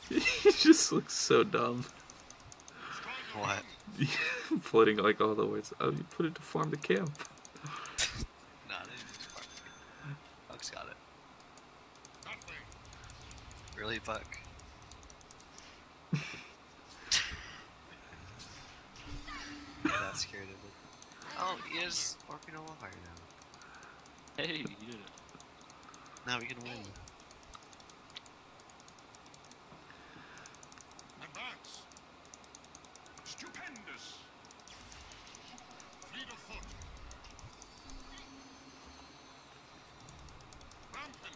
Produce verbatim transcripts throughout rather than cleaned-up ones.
He just looks so dumb. What? Putting like all the words. Oh, you put it to farm the camp. Nah, they didn't use farm the camp. Buck's got it. Really, Buck? You're not scared of it. Oh, he is Orphan Fire now. Hey, you did it. Now we can win. Advance! Stupendous! Fleet of foot! Rampant!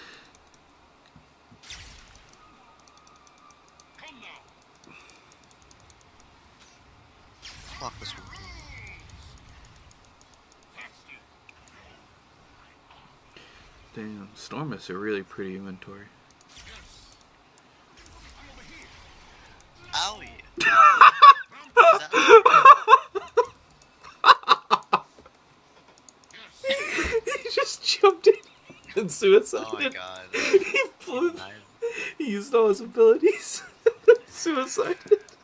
Come now! Block this one. Damn, Storm has a really pretty inventory. Owie! He just jumped in and suicided. Oh my god. He flew. He used all his abilities. Suicided.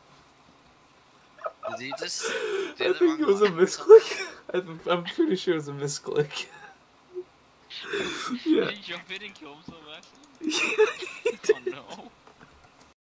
Did he just I do the think wrong it was a button or misclick. I'm, I'm pretty sure it was a misclick. Yeah. Did he jump in and kill himself actually? Yeah, he Oh no.